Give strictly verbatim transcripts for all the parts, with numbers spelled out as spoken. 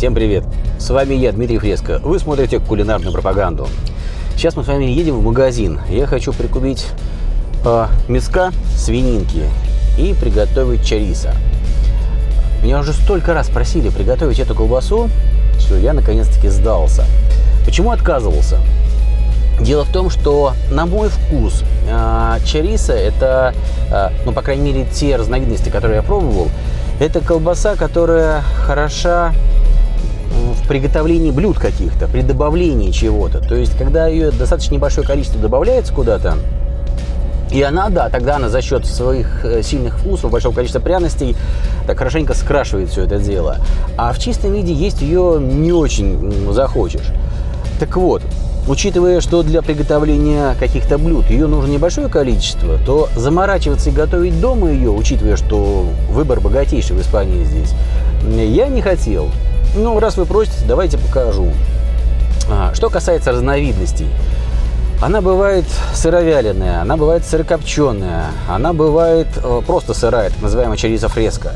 Всем привет! С вами я, Дмитрий Фреско. Вы смотрите кулинарную пропаганду. Сейчас мы с вами едем в магазин. Я хочу прикупить э, мяска, свининки и приготовить чориса. Меня уже столько раз просили приготовить эту колбасу, что я наконец-таки сдался. Почему отказывался? Дело в том, что на мой вкус э, чориса это, э, ну, по крайней мере, те разновидности, которые я пробовал, это колбаса, которая хороша в приготовлении блюд каких-то, при добавлении чего-то. То есть, когда ее достаточно небольшое количество добавляется куда-то, и она, да, тогда она за счет своих сильных вкусов, большого количества пряностей, так хорошенько скрашивает все это дело. А в чистом виде есть ее не очень захочешь. Так вот, учитывая, что для приготовления каких-то блюд ее нужно небольшое количество, то заморачиваться и готовить дома ее, учитывая, что выбор богатейший в Испании здесь, я не хотел. Ну, раз вы просите, давайте покажу. Что касается разновидностей. Она бывает сыровяленая, она бывает сырокопченая, она бывает просто сырая, так называемая чоризо фреско.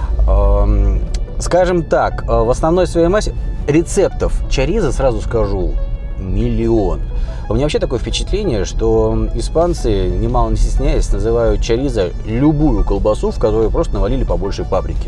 Скажем так, в основной своей массе рецептов чоризо, сразу скажу, миллион. У меня вообще такое впечатление, что испанцы, немало не стесняясь, называют чоризо любую колбасу, в которую просто навалили побольше паприки.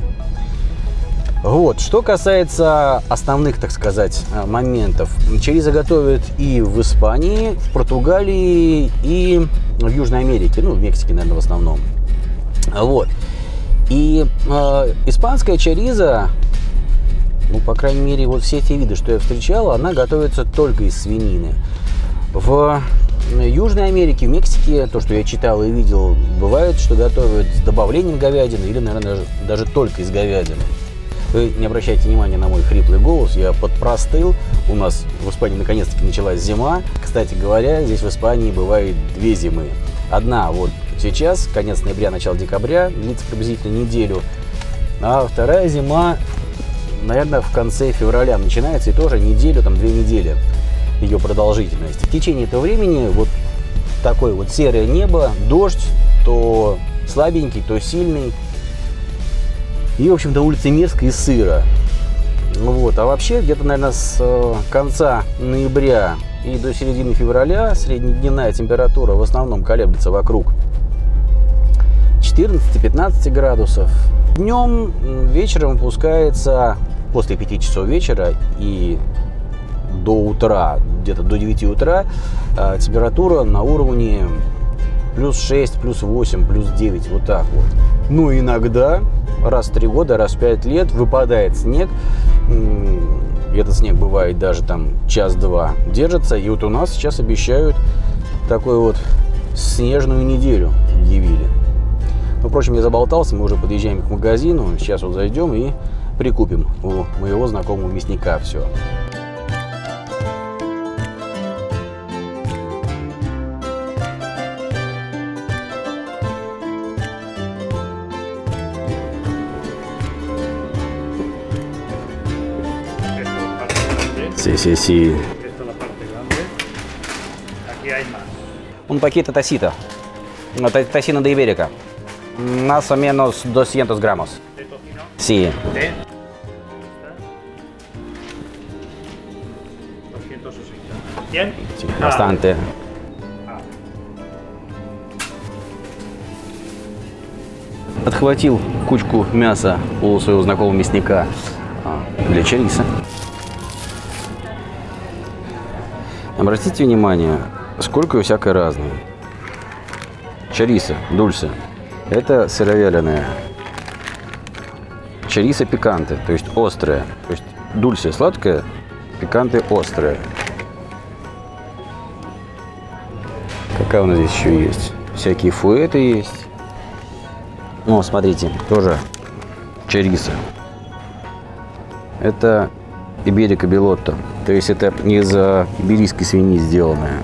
Вот. Что касается основных, так сказать, моментов. Чоризо готовят и в Испании, в Португалии, и в Южной Америке. Ну, в Мексике, наверное, в основном. Вот. И э, испанская чоризо, ну, по крайней мере, вот все те виды, что я встречал, она готовится только из свинины. В Южной Америке, в Мексике, то, что я читал и видел, бывает, что готовят с добавлением говядины или, наверное, даже, даже только из говядины. Вы не обращайте внимания на мой хриплый голос, я подпростыл. У нас в Испании наконец-таки началась зима. Кстати говоря, здесь в Испании бывает две зимы. Одна вот сейчас, конец ноября, начало декабря, длится приблизительно неделю. А вторая зима, наверное, в конце февраля начинается, и тоже неделю, там две недели ее продолжительность. В течение этого времени вот такое вот серое небо, дождь, то слабенький, то сильный. И, в общем-то, улица мерзко и сыро. Вот. А вообще, где-то, наверное, с конца ноября и до середины февраля среднедневная температура в основном колеблется вокруг четырнадцати-пятнадцати градусов. Днем, вечером опускается после пяти часов вечера и до утра, где-то до девяти утра, температура на уровне плюс шесть, плюс восемь, плюс девять, вот так вот. Ну, иногда раз в три года, раз в пять лет выпадает снег. И этот снег бывает даже там час-два держится. И вот у нас сейчас обещают такую вот снежную неделю, объявили. Ну, впрочем, я заболтался, мы уже подъезжаем к магазину. Сейчас вот зайдем и прикупим у моего знакомого мясника все. Sí, sí, sí. Esto es la parte grande. Aquí hay más. Un poquito tacita. No, tocino de Ibérica. Más o menos doscientos gramos. ¿De tocino? Sí. ¿De? doscientos sesenta. ¿Bien? Sí, bastante. Ah. Отхватил кучку мяса у своего знакомого мясника для чориса. Обратите внимание, сколько его всякое разное. Чориса, дульсе. Это сыровяленая. Чориса пиканте, то есть острая. То есть дульсе сладкое, пиканте острое. Какая у нас здесь еще есть? Всякие фуэты есть. Ну, смотрите, тоже чориса. Это Иберика Белотто. То есть это не из иберийской свиньи сделанное.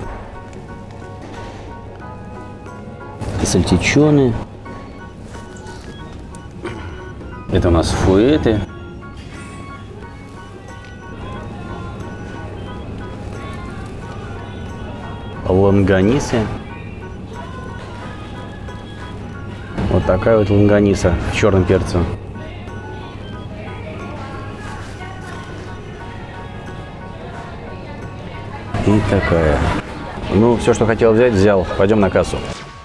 Сальтичоны. Это у нас фуэты. Лонганисы. Вот такая вот лонганиса с черным перцем. И такая. Ну, все, что хотел взять, взял. Пойдем на кассу.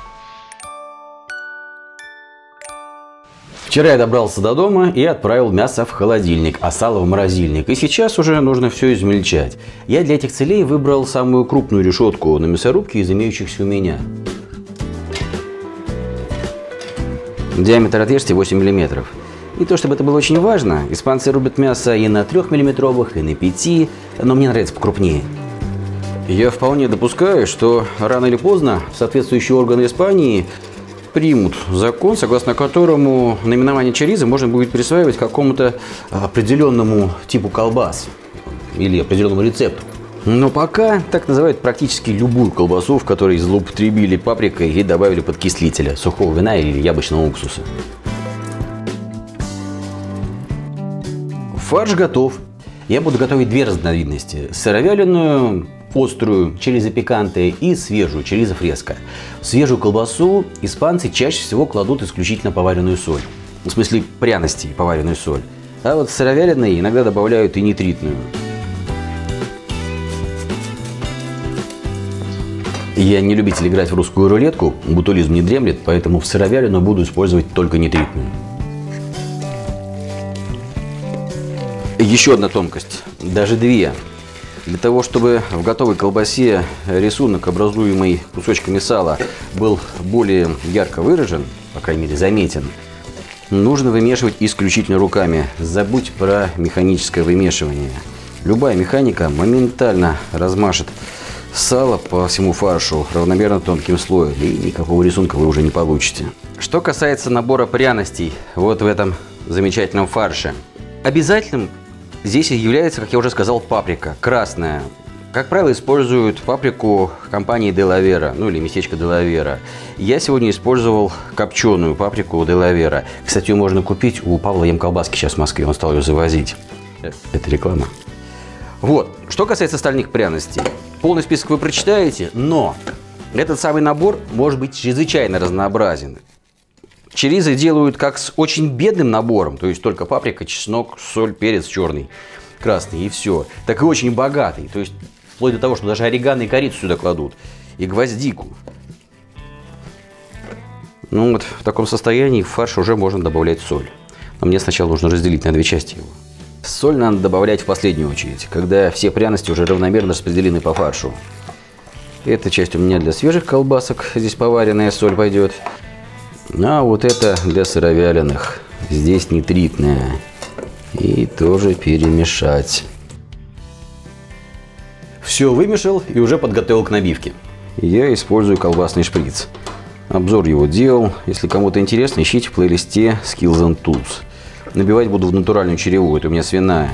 Вчера я добрался до дома и отправил мясо в холодильник, а сало в морозильник. И сейчас уже нужно все измельчать. Я для этих целей выбрал самую крупную решетку на мясорубке из имеющихся у меня. Диаметр отверстия восемь миллиметров. Не то чтобы это было очень важно. Испанцы рубят мясо и на трёхмиллиметровых, и на пяти, но мне нравится покрупнее. Я вполне допускаю, что рано или поздно соответствующие органы Испании примут закон, согласно которому наименование чоризо можно будет присваивать какому-то определенному типу колбас или определенному рецепту. Но пока так называют практически любую колбасу, в которой злоупотребили паприкой и добавили подкислителя, сухого вина или яблочного уксуса. Фарш готов. Я буду готовить две разновидности. Сыровяленую, острую, чоризо пиканте, и свежую, чоризо фреско. В свежую колбасу испанцы чаще всего кладут исключительно поваренную соль. В смысле пряности и поваренную соль. А вот в сыровяленой иногда добавляют и нитритную. Я не любитель играть в русскую рулетку, бутулизм не дремлет, поэтому в сыровяленую буду использовать только нитритную. Еще одна тонкость, даже две. Для того, чтобы в готовой колбасе рисунок, образуемый кусочками сала, был более ярко выражен, по крайней мере заметен, нужно вымешивать исключительно руками. Забудь про механическое вымешивание. Любая механика моментально размашет сало по всему фаршу равномерно тонким слоем, и никакого рисунка вы уже не получите. Что касается набора пряностей вот в этом замечательном фарше, обязательным здесь является, как я уже сказал, паприка красная. Как правило, используют паприку компании Де ла Вера, ну или местечко Де ла Вера. Я сегодня использовал копченую паприку Де ла Вера. Кстати, ее можно купить у Павла Емколбаски сейчас в Москве, он стал ее завозить. Это реклама. Вот, что касается остальных пряностей. Полный список вы прочитаете, но этот самый набор может быть чрезвычайно разнообразен. Чоризо делают как с очень бедным набором, то есть только паприка, чеснок, соль, перец черный, красный и все. Так и очень богатый, то есть вплоть до того, что даже орегано и корицу сюда кладут, и гвоздику. Ну вот в таком состоянии в фарш уже можно добавлять соль. Но мне сначала нужно разделить на две части его. Соль надо добавлять в последнюю очередь, когда все пряности уже равномерно распределены по фаршу. Эта часть у меня для свежих колбасок, здесь поваренная соль пойдет. А вот это для сыровяленых. Здесь нитритная. И тоже перемешать. Все вымешал и уже подготовил к набивке. Я использую колбасный шприц. Обзор его делал. Если кому-то интересно, ищите в плейлисте Skills and Tools. Набивать буду в натуральную череву. Это у меня свиная.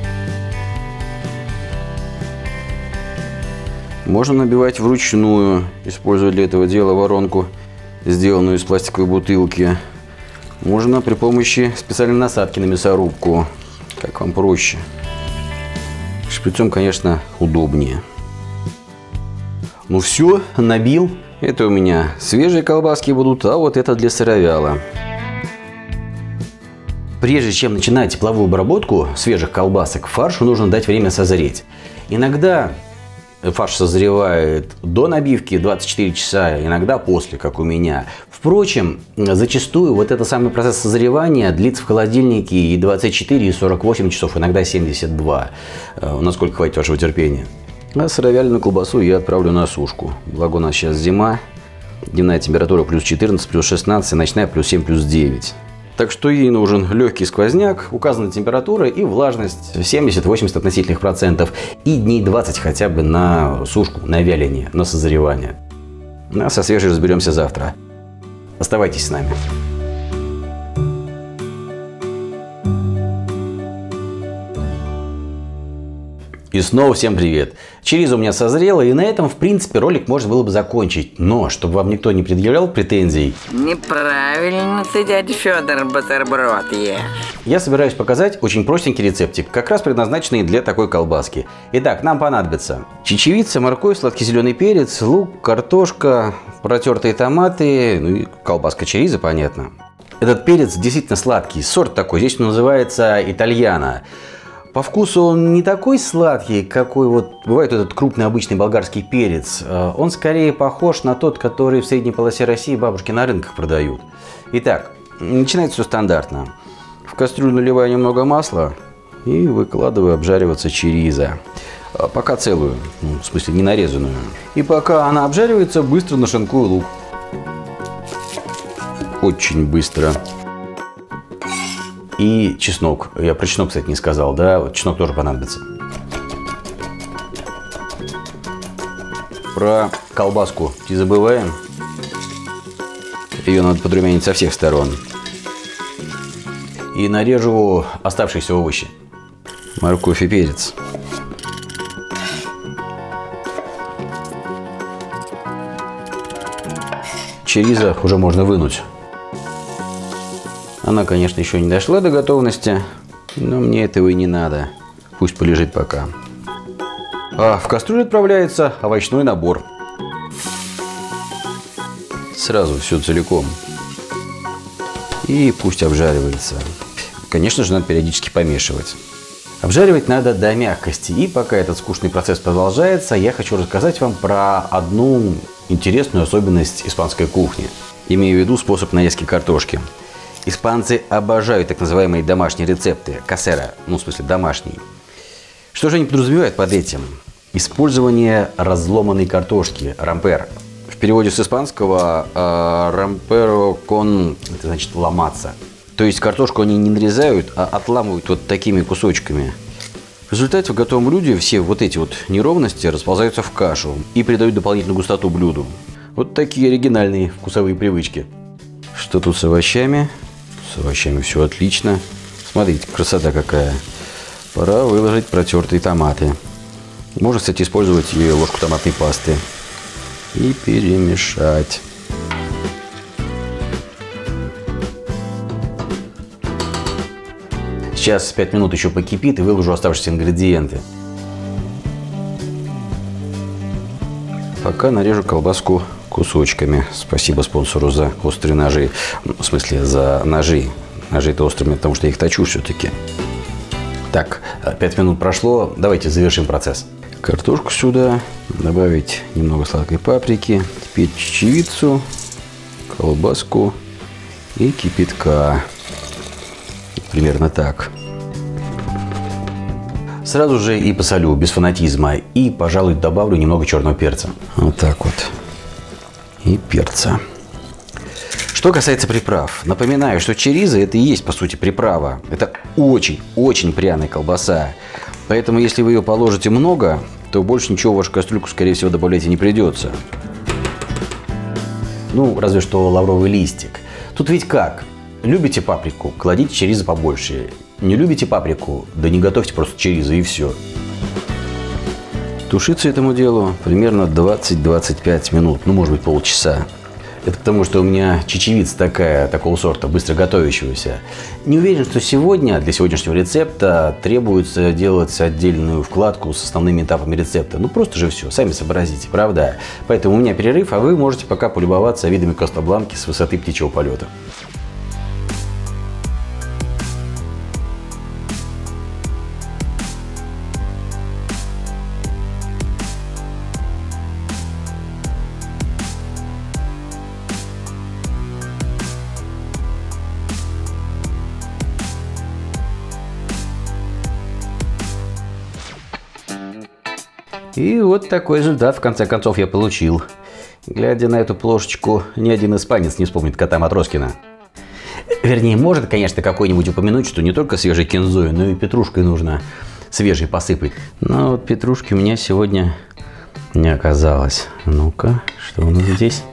Можно набивать вручную, используя для этого дела воронку, сделанную из пластиковой бутылки. Можно при помощи специальной насадки на мясорубку, как вам проще. Шприцом, конечно, удобнее. Ну все, набил. Это у меня свежие колбаски будут, а вот это для сыровяла. Прежде чем начинать тепловую обработку свежих колбасок, фаршу нужно дать время созреть. Иногда фарш созревает до набивки двадцать четыре часа, иногда после, как у меня. Впрочем, зачастую вот этот самый процесс созревания длится в холодильнике и двадцать четыре, и сорок восемь часов, иногда семьдесят два, насколько хватит вашего терпения. А сыровяленую колбасу я отправлю на сушку. Благо у нас сейчас зима, дневная температура плюс четырнадцать, плюс шестнадцать, ночная плюс семь, плюс девять. Так что ей нужен легкий сквозняк, указанная температура и влажность семьдесят-восемьдесят относительных процентов и дней двадцать хотя бы на сушку, на вяление, на созревание. А со свежей разберемся завтра. Оставайтесь с нами. И снова всем привет! Чоризо у меня созрело, и на этом, в принципе, ролик можно было бы закончить. Но, чтобы вам никто не предъявлял претензий... Неправильно ты, дядя Федор, бутерброд ешь. Я собираюсь показать очень простенький рецептик, как раз предназначенный для такой колбаски. Итак, нам понадобится чечевица, морковь, сладкий зеленый перец, лук, картошка, протертые томаты, ну и колбаска чоризо, понятно. Этот перец действительно сладкий, сорт такой, здесь он называется итальяно. По вкусу он не такой сладкий, какой вот бывает этот крупный обычный болгарский перец. Он скорее похож на тот, который в средней полосе России бабушки на рынках продают. Итак, начинается все стандартно. В кастрюлю наливаю немного масла и выкладываю обжариваться чериза. Пока целую, ну, в смысле не нарезанную. И пока она обжаривается, быстро нашинкую лук. Очень быстро. И чеснок. Я про чеснок, кстати, не сказал, да? Вот чеснок тоже понадобится. Про колбаску не забываем. Ее надо подрумянить со всех сторон. И нарежу оставшиеся овощи. Морковь и перец. Чериза уже можно вынуть. Она, конечно, еще не дошла до готовности, но мне этого и не надо. Пусть полежит пока. А в кастрюлю отправляется овощной набор. Сразу все целиком. И пусть обжаривается. Конечно же, надо периодически помешивать. Обжаривать надо до мягкости. И пока этот скучный процесс продолжается, я хочу рассказать вам про одну интересную особенность испанской кухни. Имею в виду способ нарезки картошки. Испанцы обожают так называемые домашние рецепты, касера, ну в смысле домашние. Что же они подразумевают под этим? Использование разломанной картошки, рампер. В переводе с испанского рамперо кон, это значит ломаться. То есть картошку они не нарезают, а отламывают вот такими кусочками. В результате в готовом блюде все вот эти вот неровности расползаются в кашу и придают дополнительную густоту блюду. Вот такие оригинальные вкусовые привычки. Что тут с овощами? С овощами все отлично. Смотрите, красота какая. Пора выложить протертые томаты. Можно, кстати, использовать и ложку томатной пасты. И перемешать. Сейчас пять минут еще покипит и выложу оставшиеся ингредиенты. Пока нарежу колбаску кусочками. Спасибо спонсору за острые ножи. В смысле, за ножи. Ножи-то острыми, потому что я их точу все-таки. Так, пять минут прошло. Давайте завершим процесс. Картошку сюда. Добавить немного сладкой паприки. Теперь чечевицу, колбаску и кипятка. Примерно так. Сразу же и посолю, без фанатизма. И, пожалуй, добавлю немного черного перца. Вот так вот. И перца. Что касается приправ, напоминаю, что чериза это и есть по сути приправа. Это очень-очень пряная колбаса. Поэтому если вы ее положите много, то больше ничего в вашу кастрюльку, скорее всего, добавлять и не придется. Ну, разве что лавровый листик. Тут ведь как? Любите паприку? Кладите чериза побольше. Не любите паприку? Да не готовьте просто чериза и все. Тушиться этому делу примерно двадцать-двадцать пять минут, ну может быть полчаса. Это потому, что у меня чечевица такая, такого сорта, быстро готовящегося. Не уверен, что сегодня, для сегодняшнего рецепта, требуется делать отдельную вкладку с основными этапами рецепта. Ну просто же все, сами сообразите, правда? Поэтому у меня перерыв, а вы можете пока полюбоваться видами Коста-Бланки с высоты птичьего полета. И вот такой результат, в конце концов, я получил. Глядя на эту плошечку, ни один испанец не вспомнит кота Матроскина. Вернее, может, конечно, какой-нибудь упомянуть, что не только свежей кинзой, но и петрушкой нужно свежей посыпать. Но вот петрушки у меня сегодня не оказалось. Ну-ка, что у нас здесь?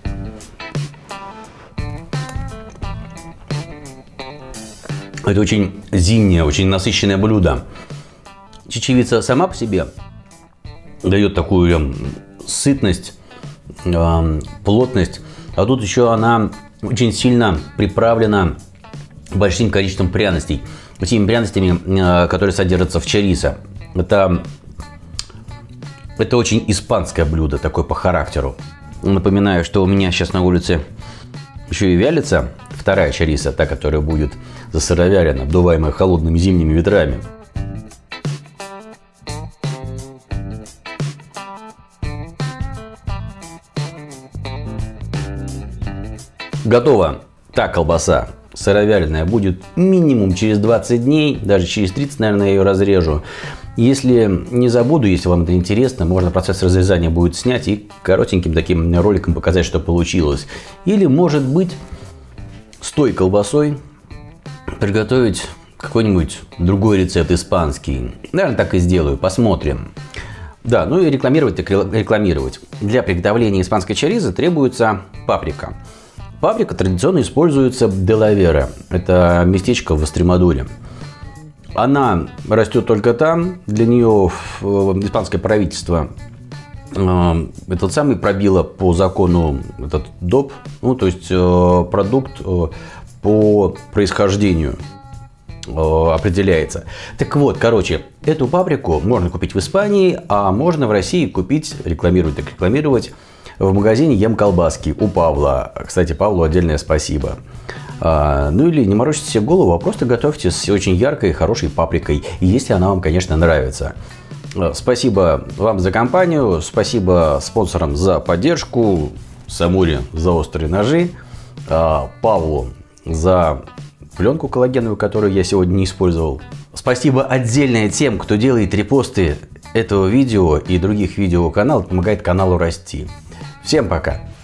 Это очень зимнее, очень насыщенное блюдо. Чечевица сама по себе дает такую сытность, э, плотность, а тут еще она очень сильно приправлена большим количеством пряностей, теми пряностями, э, которые содержатся в чоризо. Это, это очень испанское блюдо, такое по характеру. Напоминаю, что у меня сейчас на улице еще и вялится вторая чориза, та, которая будет засыровялена, обдуваемая холодными зимними ветрами. Готово. Так, колбаса сыровяленая будет минимум через двадцать дней, даже через тридцать, наверное, я ее разрежу. Если не забуду, если вам это интересно, можно процесс разрезания будет снять и коротеньким таким роликом показать, что получилось. Или, может быть, с той колбасой приготовить какой-нибудь другой рецепт испанский. Наверное, так и сделаю, посмотрим. Да, ну и рекламировать так рекламировать. Для приготовления испанской чоризо требуется паприка. Паприка традиционно используется в Делавере. Это местечко в Эстремадуре. Она растет только там. Для нее испанское правительство э, этот самый пробило по закону этот доп. Ну, то есть э, продукт э, по происхождению э, определяется. Так вот, короче, эту паприку можно купить в Испании, а можно в России купить, рекламировать так рекламировать, в магазине «Ем колбаски» у Павла. Кстати, Павлу отдельное спасибо. А, ну или не морочите себе голову, а просто готовьте с очень яркой, хорошей паприкой, если она вам, конечно, нравится. Спасибо вам за компанию, спасибо спонсорам за поддержку, Самуре за острые ножи, Павлу за пленку коллагеновую, которую я сегодня не использовал. Спасибо отдельное тем, кто делает репосты этого видео и других видео канала, помогает каналу расти. Всем пока!